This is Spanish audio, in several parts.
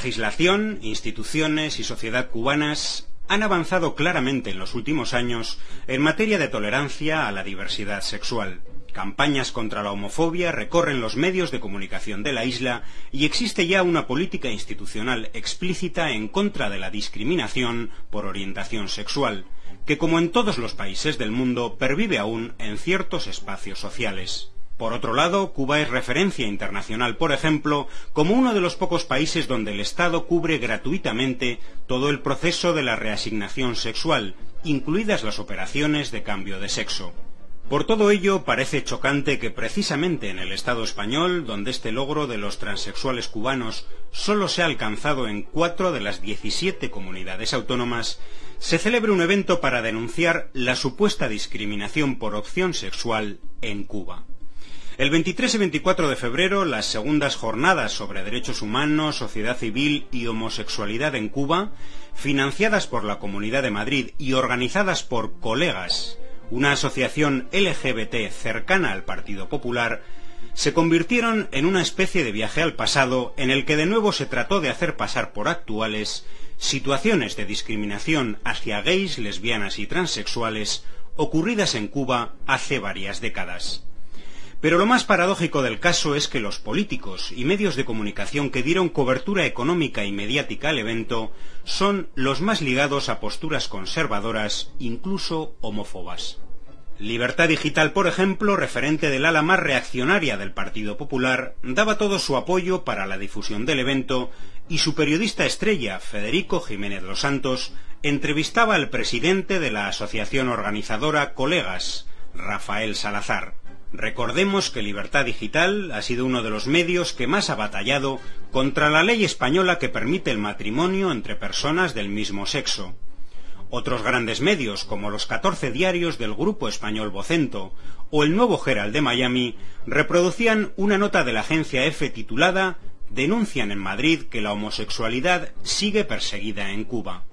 Legislación, instituciones y sociedad cubanas han avanzado claramente en los últimos años en materia de tolerancia a la diversidad sexual. Campañas contra la homofobia recorren los medios de comunicación de la isla y existe ya una política institucional explícita en contra de la discriminación por orientación sexual, que como en todos los países del mundo pervive aún en ciertos espacios sociales. Por otro lado, Cuba es referencia internacional, por ejemplo, como uno de los pocos países donde el Estado cubre gratuitamente todo el proceso de la reasignación sexual, incluidas las operaciones de cambio de sexo. Por todo ello, parece chocante que precisamente en el Estado español, donde este logro de los transexuales cubanos solo se ha alcanzado en 4 de las 17 comunidades autónomas, se celebre un evento para denunciar la supuesta discriminación por opción sexual en Cuba. El 23 y 24 de febrero, las segundas jornadas sobre derechos humanos, sociedad civil y homosexualidad en Cuba, financiadas por la Comunidad de Madrid y organizadas por Colegas, una asociación LGBT cercana al Partido Popular, se convirtieron en una especie de viaje al pasado en el que de nuevo se trató de hacer pasar por actuales situaciones de discriminación hacia gays, lesbianas y transexuales ocurridas en Cuba hace varias décadas. Pero lo más paradójico del caso es que los políticos y medios de comunicación que dieron cobertura económica y mediática al evento son los más ligados a posturas conservadoras, incluso homófobas. Libertad Digital, por ejemplo, referente del ala más reaccionaria del Partido Popular, daba todo su apoyo para la difusión del evento y su periodista estrella, Federico Jiménez Los Santos, entrevistaba al presidente de la asociación organizadora Colegas, Rafael Salazar. Recordemos que Libertad Digital ha sido uno de los medios que más ha batallado contra la ley española que permite el matrimonio entre personas del mismo sexo. Otros grandes medios, como los 14 diarios del grupo español Vocento o el Nuevo Herald de Miami, reproducían una nota de la agencia EFE titulada «Denuncian en Madrid que la homosexualidad sigue perseguida en Cuba».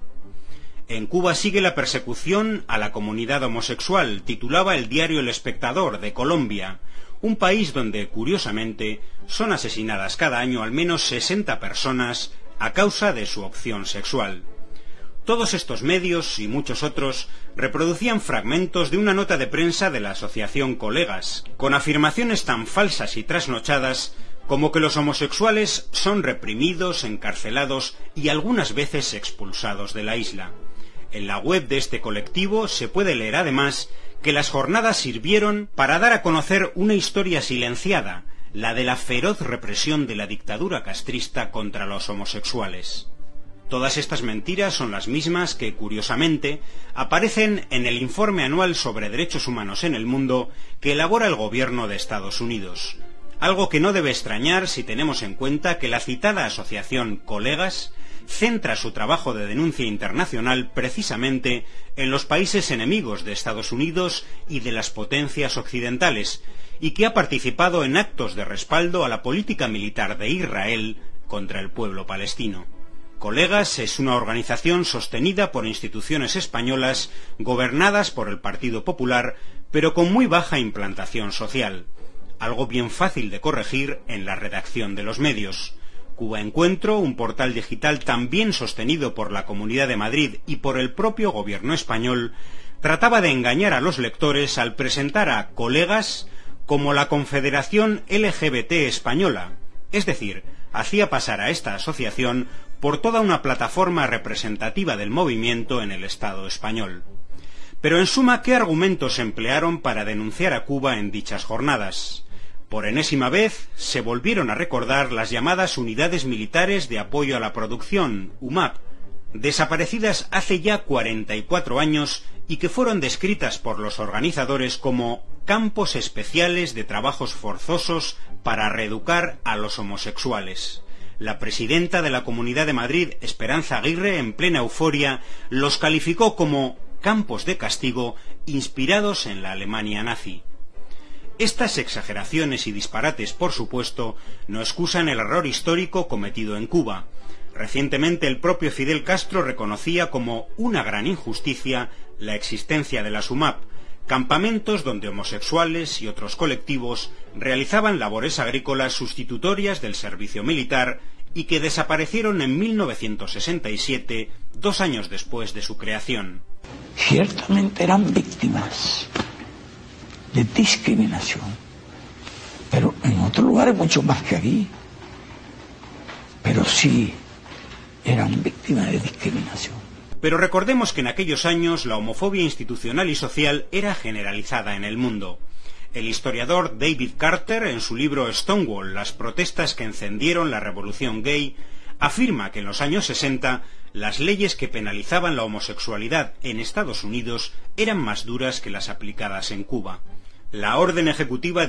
En Cuba sigue la persecución a la comunidad homosexual, titulaba el diario El Espectador de Colombia, un país donde, curiosamente, son asesinadas cada año al menos 60 personas a causa de su opción sexual. Todos estos medios y muchos otros reproducían fragmentos de una nota de prensa de la asociación Colegas, con afirmaciones tan falsas y trasnochadas como que los homosexuales son reprimidos, encarcelados y algunas veces expulsados de la isla. En la web de este colectivo se puede leer además que las jornadas sirvieron para dar a conocer una historia silenciada, la de la feroz represión de la dictadura castrista contra los homosexuales. Todas estas mentiras son las mismas que, curiosamente, aparecen en el informe anual sobre derechos humanos en el mundo que elabora el gobierno de Estados Unidos, algo que no debe extrañar si tenemos en cuenta que la citada asociación Colegas centra su trabajo de denuncia internacional precisamente en los países enemigos de Estados Unidos y de las potencias occidentales, y que ha participado en actos de respaldo a la política militar de Israel contra el pueblo palestino. Colegas es una organización sostenida por instituciones españolas gobernadas por el Partido Popular, pero con muy baja implantación social, algo bien fácil de corregir en la redacción de los medios. Cuba Encuentro, un portal digital también sostenido por la Comunidad de Madrid y por el propio gobierno español, trataba de engañar a los lectores al presentar a Colegas como la Confederación LGBT Española, es decir, hacía pasar a esta asociación por toda una plataforma representativa del movimiento en el Estado español. Pero en suma, ¿qué argumentos emplearon para denunciar a Cuba en dichas jornadas? Por enésima vez se volvieron a recordar las llamadas Unidades Militares de Apoyo a la Producción, UMAP, desaparecidas hace ya 44 años y que fueron descritas por los organizadores como campos especiales de trabajos forzosos para reeducar a los homosexuales. La presidenta de la Comunidad de Madrid, Esperanza Aguirre, en plena euforia, los calificó como campos de castigo inspirados en la Alemania nazi. Estas exageraciones y disparates, por supuesto, no excusan el error histórico cometido en Cuba. Recientemente el propio Fidel Castro reconocía como una gran injusticia la existencia de las UMAP, campamentos donde homosexuales y otros colectivos realizaban labores agrícolas sustitutorias del servicio militar y que desaparecieron en 1967, 2 años después de su creación. Ciertamente eran víctimas de discriminación, pero en otros lugares mucho más que aquí. Pero sí eran víctimas de discriminación. Pero recordemos que en aquellos años la homofobia institucional y social era generalizada en el mundo. El historiador David Carter, en su libro Stonewall, las protestas que encendieron la revolución gay, afirma que en los años 60 las leyes que penalizaban la homosexualidad en Estados Unidos eran más duras que las aplicadas en Cuba. La Orden Ejecutiva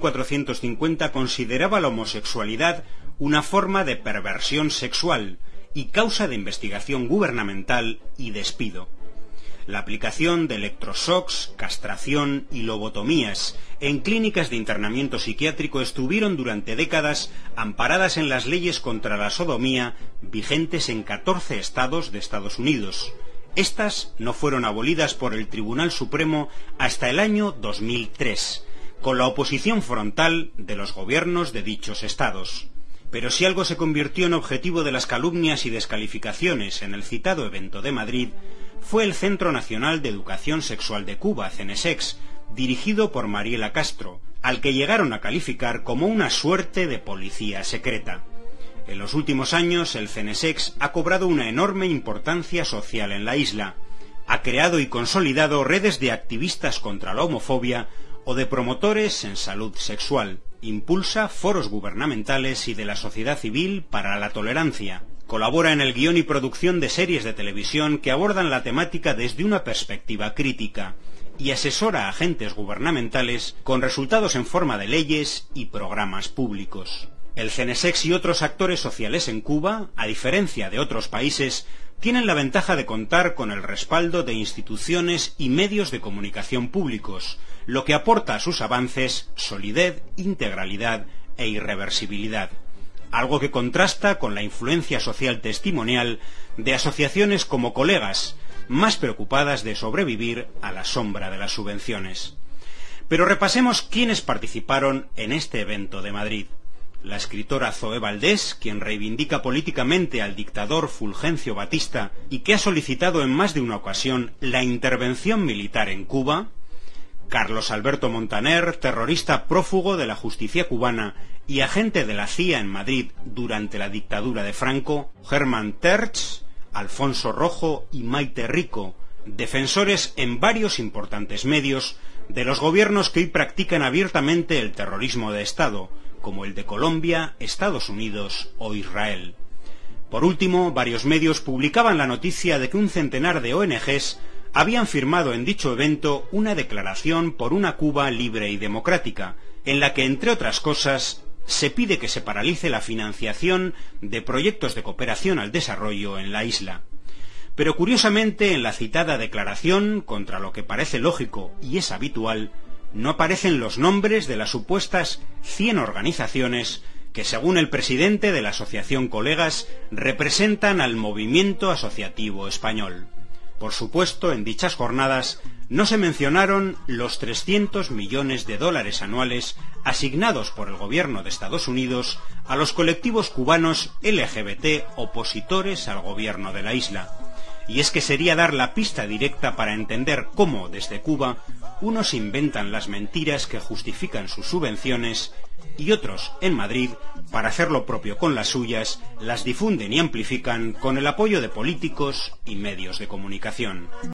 10.450 consideraba la homosexualidad una forma de perversión sexual y causa de investigación gubernamental y despido. La aplicación de electroshocks, castración y lobotomías en clínicas de internamiento psiquiátrico estuvieron durante décadas amparadas en las leyes contra la sodomía vigentes en 14 estados de Estados Unidos. Estas no fueron abolidas por el Tribunal Supremo hasta el año 2003, con la oposición frontal de los gobiernos de dichos estados. Pero si algo se convirtió en objetivo de las calumnias y descalificaciones en el citado evento de Madrid, fue el Centro Nacional de Educación Sexual de Cuba, CENESEX, dirigido por Mariela Castro, al que llegaron a calificar como una suerte de policía secreta. En los últimos años, el CENESEX ha cobrado una enorme importancia social en la isla. Ha creado y consolidado redes de activistas contra la homofobia o de promotores en salud sexual. Impulsa foros gubernamentales y de la sociedad civil para la tolerancia. Colabora en el guión y producción de series de televisión que abordan la temática desde una perspectiva crítica y asesora a agentes gubernamentales con resultados en forma de leyes y programas públicos. El CENESEX y otros actores sociales en Cuba, a diferencia de otros países, tienen la ventaja de contar con el respaldo de instituciones y medios de comunicación públicos, lo que aporta a sus avances solidez, integralidad e irreversibilidad. Algo que contrasta con la influencia social testimonial de asociaciones como Colegas, más preocupadas de sobrevivir a la sombra de las subvenciones. Pero repasemos quiénes participaron en este evento de Madrid. La escritora Zoé Valdés, quien reivindica políticamente al dictador Fulgencio Batista y que ha solicitado en más de una ocasión la intervención militar en Cuba. Carlos Alberto Montaner, terrorista prófugo de la justicia cubana y agente de la CIA en Madrid durante la dictadura de Franco. Germán Tertsch, Alfonso Rojo y Maite Rico, defensores en varios importantes medios de los gobiernos que hoy practican abiertamente el terrorismo de Estado, como el de Colombia, Estados Unidos o Israel. Por último, varios medios publicaban la noticia de que un centenar de ONGs habían firmado en dicho evento una declaración por una Cuba libre y democrática, en la que, entre otras cosas, se pide que se paralice la financiación de proyectos de cooperación al desarrollo en la isla. Pero curiosamente, en la citada declaración, contra lo que parece lógico y es habitual, no aparecen los nombres de las supuestas 100 organizaciones que, según el presidente de la asociación Colegas, representan al movimiento asociativo español. Por supuesto, en dichas jornadas no se mencionaron los 300 millones de dólares anuales asignados por el gobierno de Estados Unidos a los colectivos cubanos LGBT opositores al gobierno de la isla. Y es que sería dar la pista directa para entender cómo, desde Cuba, unos inventan las mentiras que justifican sus subvenciones y otros, en Madrid, para hacer lo propio con las suyas, las difunden y amplifican con el apoyo de políticos y medios de comunicación.